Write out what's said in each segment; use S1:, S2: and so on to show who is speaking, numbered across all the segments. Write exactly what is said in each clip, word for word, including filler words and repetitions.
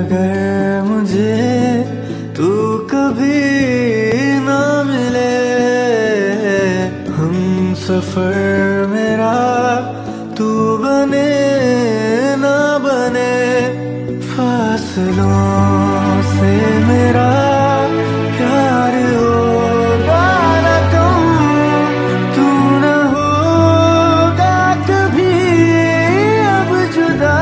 S1: अगर मुझे तू कभी ना मिले, हम सफर मेरा तू बने ना बने, फासलों से मेरा प्यार होगा ना कम, तू न होगा कभी अब जुदा।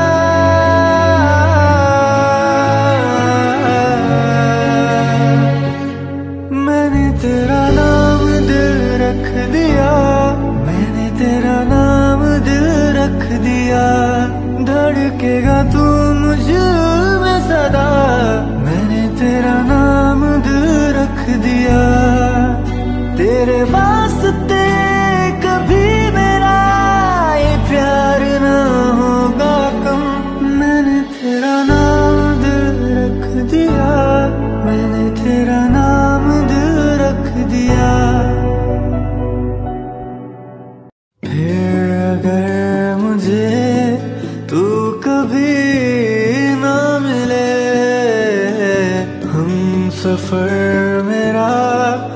S1: मैंने तेरा नाम दिल रख दिया, मैंने तेरा नाम दिल रख दिया, धड़केगा तू मुझ में सदा, मैंने तेरा नाम दिल रख दिया। तेरे वास्ते कभी मेरा ये प्यार ना होगा कम, मैंने तेरा नाम दिल रख दिया, मैंने तेरा नाम दिल रख दिया। फिर अगर मुझे तू कभी ना मिले, हम सफर मेरा